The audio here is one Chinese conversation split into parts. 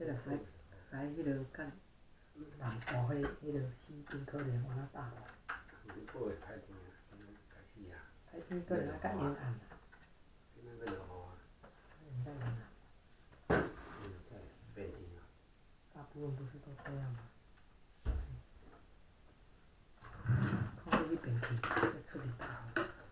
个使迄个干南部迄个四边可能往那打落。 过会歹天啊，开始啊。 歹天可能较阴暗啦。 今仔要落雨啊。 应该阴暗。 再变天啊。 大部分不是都这样吗？看你变天，要出去打。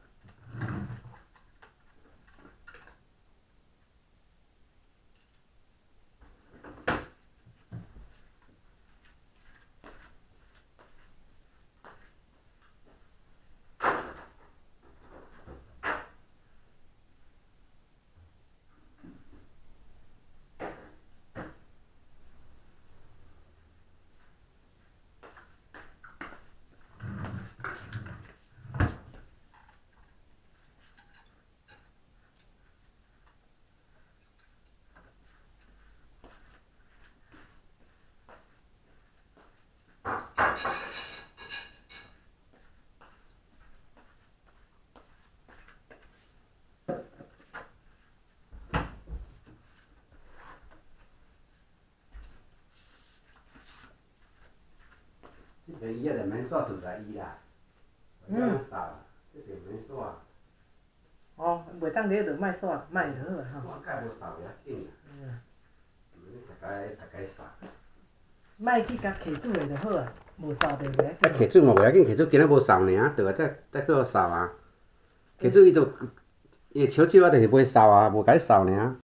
这边伊啊，就免刷厝内伊啦，免扫，这边免刷。 哦，袂当了就莫刷，莫就好啊吼。 我介无扫遐紧啊。你逐家扫。 莫去甲摕住的就好啊，无扫就袂要紧。 摕水嘛袂要紧，摕水今仔无扫尔，倒来再去互扫啊。摕水伊就伊会笑笑啊，就是袂扫啊，无甲伊扫尔。